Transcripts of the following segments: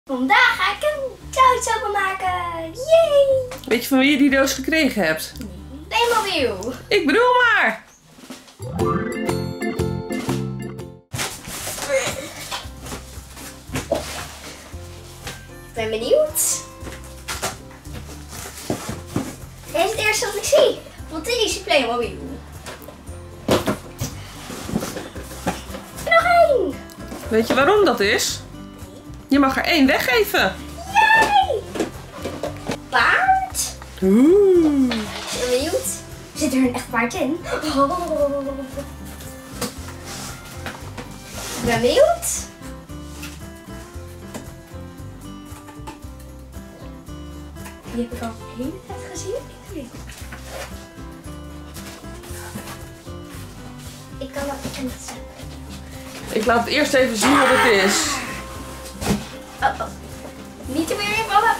Vandaag ga ik een touwtje openmaken. Yay! Weet je van wie je die doos gekregen hebt? Playmobil. Ik bedoel maar! Ik ben benieuwd. Dit is het eerste wat ik zie. Want dit is Playmobil. Nog één. Weet je waarom dat is? Je mag er 1 weggeven. Yay! Paard. Oeh. Ik ben benieuwd. Zit er een echt paard in? Oh. Ik ben benieuwd. Die heb ik al de hele tijd gezien. Ik kan dat niet zeggen. Ik laat het eerst even zien wat het is. Oh. Niet te meer invallen.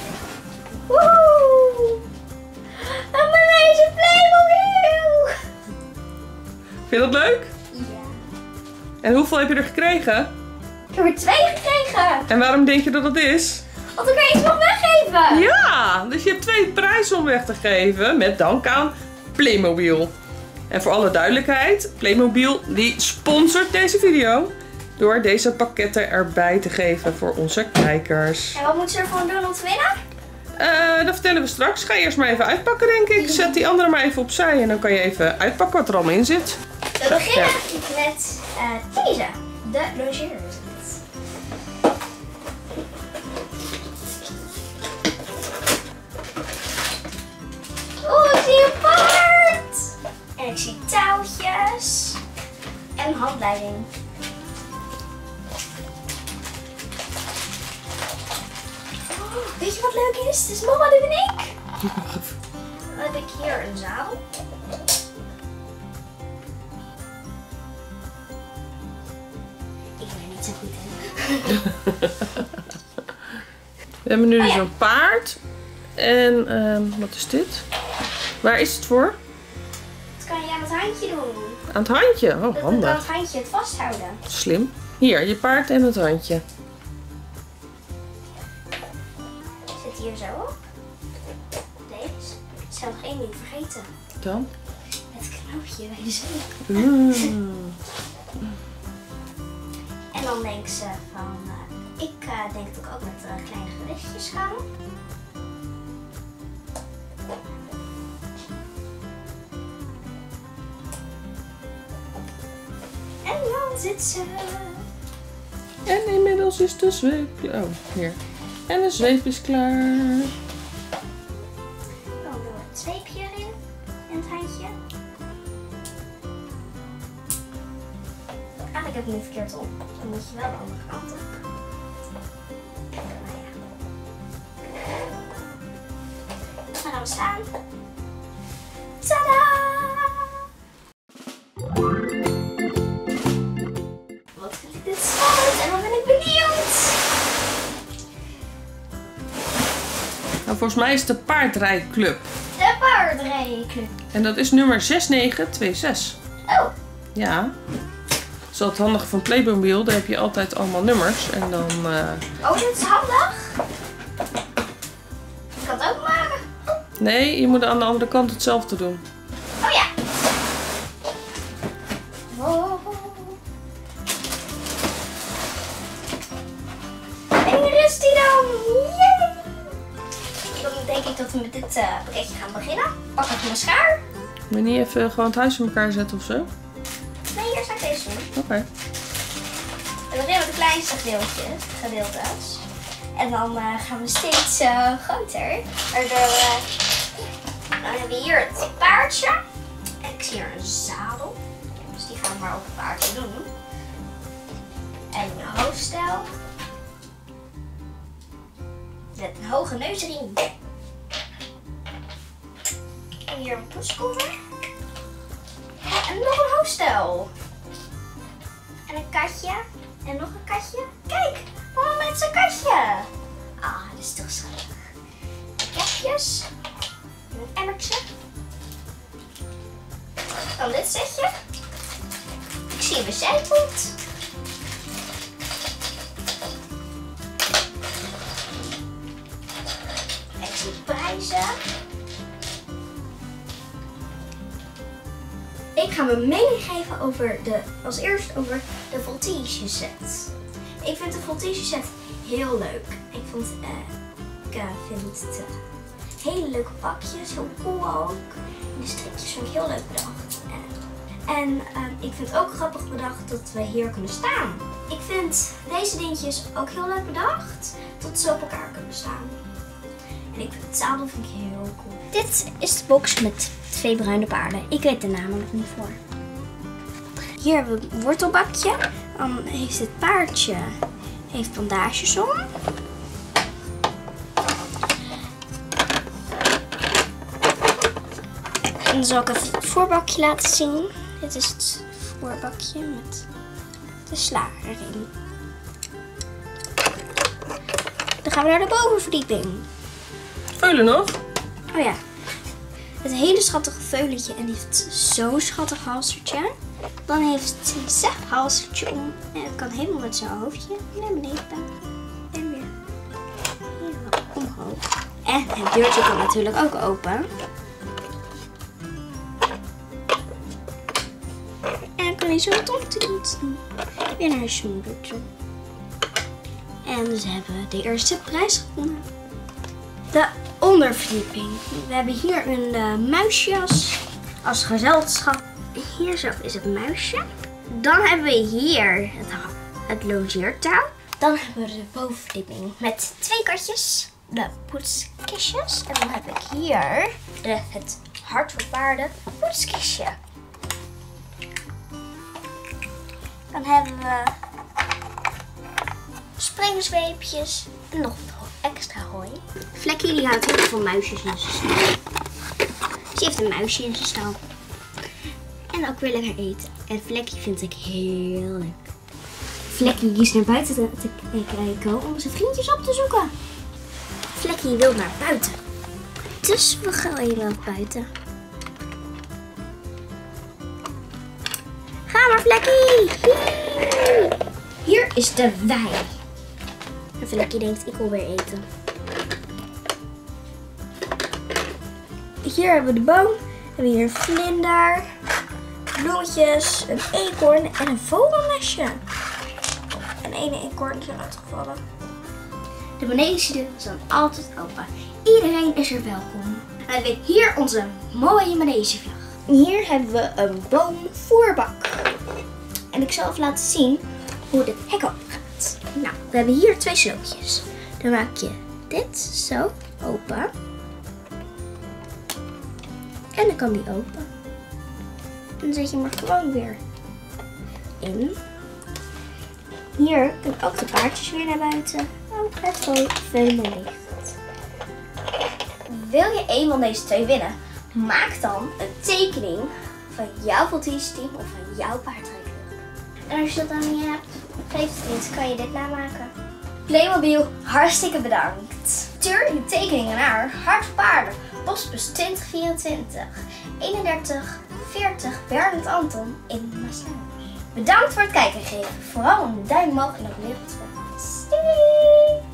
Woehoe! Een manege Playmobil! Vind je dat leuk? Ja. En hoeveel heb je er gekregen? Ik heb er 2 gekregen. En waarom denk je dat het is? Want dan kan je iets nog weggeven. Ja, dus je hebt 2 prijzen om weg te geven met dank aan Playmobil. En voor alle duidelijkheid, Playmobil die sponsort deze video door deze pakketten erbij te geven voor onze kijkers. En wat moeten ze ervoor doen om te winnen? Dat vertellen we straks. Ga je eerst maar even uitpakken, denk ik. Zet die andere maar even opzij en dan kan je even uitpakken wat er allemaal in zit. We beginnen met deze. De logeerset. Oh, ik zie een paard. En ik zie touwtjes. En een handleiding. Oh, weet je wat leuk is? Het is mama, dit ben ik. Dan heb ik hier een zadel. Ik ben er niet zo goed in. We hebben nu dus een paard. En wat is dit? Waar is het voor? Dat kan je aan het handje doen. Aan het handje. Oh, Dan kan handig. het handje het vasthouden. Slim. Hier, je paard en het handje. Zit hier zo op. Deze. Ik zou nog één ding vergeten. Dan? Het knoopje bij de zweep. En dan denkt ze van, ik denk dat ik ook met kleine gewichtjes ga. En dan zit ze. En inmiddels is de zweep... Oh, hier. En de zweep is klaar. Dan doen we het zweepje erin. En het handje. Eigenlijk heb ik nu verkeerd op. Dan moet je wel de andere kant op. Nou ja. Dan gaan we staan. Tadaa! Wat vind ik dit spannend en wat ben ik benieuwd. Nou, volgens mij is het de paardrijclub. De paardrijclub. En dat is nummer 6926. Oh, Ja. Dat is wel het handige van Playmobil. Daar heb je altijd allemaal nummers. En dan... oh, dit is handig. Ik kan het ook maken. Nee, je moet aan de andere kant hetzelfde doen. Oh ja. Oh. En hier is die dan. Yay. Dan denk ik dat we met dit pakketje gaan beginnen. Pak even mijn schaar. Moet je niet even gewoon het huis in elkaar zetten of zo? Nee, hier zou ik deze doen. Oké. We beginnen met de kleinste gedeeltes. En dan gaan we steeds groter. Waardoor dan hebben we hier het paardje. En ik zie hier een zadel. Dus die gaan we maar op het paardje doen. En een hoofdstel. Met een hoge neusring. En hier een poetskoffer. En nog een hoofdstel. En een katje. En nog een katje. Kijk, mama met zijn katje. Ah, dat is toch schattig. Kepjes. En een emmertje. Dan dit setje. zie een wc-pot. deze. Ik ga mijn mening geven als eerst over de voltige set. Ik vind de voltige set heel leuk. Ik vind het hele leuke pakjes, heel cool ook. De stripjes vind ik heel leuk bedacht. En ik vind het ook grappig bedacht dat we hier kunnen staan. Ik vind deze dingetjes ook heel leuk bedacht, dat ze op elkaar kunnen staan. En ik vind het zadel vind ik heel cool. Dit is de box met 2 bruine paarden. Ik weet de namen nog niet voor. Hier hebben we een wortelbakje. Dan heeft het paardje bandages om. En dan zal ik even het voorbakje laten zien. Dit is het voorbakje met de sla erin. Dan gaan we naar de bovenverdieping. Veulen nog? Oh ja. Het hele schattige veulentje en die heeft zo'n schattig halstertje. Dan heeft hij zijn halstertje om. En het kan helemaal met zijn hoofdje naar beneden en weer hier omhoog. En het deurtje kan natuurlijk ook open. En dan kan hij zo doen. Weer naar zijn moeder toe. En ze hebben de eerste prijs gewonnen. De onderverdieping. We hebben hier een muisje als gezelschap. Hier zo is het muisje. Dan hebben we hier het logeertouw. Dan hebben we de bovenverdieping met 2 katjes. De poetskistjes. En dan heb ik hier het hart voor paarden poetskistje. Dan hebben we springzweepjes en nog extra hooi. Vlekkie die houdt heel veel muisjes in zijn stal. Ze heeft een muisje in zijn stal. En ook weer lekker eten. En Vlekkie vind ik heel leuk. Vlekkie is naar buiten te kijken om zijn vriendjes op te zoeken. Vlekkie wil naar buiten. Dus we gaan even naar buiten. Ga maar Vlekkie! Hier is de wei. En Vlekkie denkt, ik wil weer eten. Hier hebben we de boom. We hebben hier een vlinder, bloemetjes, een eekhoorn en een vogelnestje. En één eekhoorn is eruit gevallen. De benedenzijdeur is dan altijd open. Iedereen is er welkom. En we hebben hier onze mooie manegevlag. Hier hebben we een boomvoerbak. En ik zal even laten zien hoe dit hek open gaat. Nou, we hebben hier 2 slootjes. Dan maak je dit zo open. En dan kan die open. En dan zet je hem er gewoon weer in. Hier kunnen ook de paardjes weer naar buiten. Oh, het veulen ligt. Wil je een van deze 2 winnen? Maak dan een tekening van jouw voltige team of van jouw paardrijclub. En als je dat dan niet hebt, geef het niet, kan je dit namaken. Playmobil, hartstikke bedankt. Stuur je tekeningen naar Hart voor Paarden, postbus 2024 3140 Bernard Anton in Maasluis. Bedankt voor het kijken en geven vooral een duim omhoog en abonneer op het kanaal. Doei!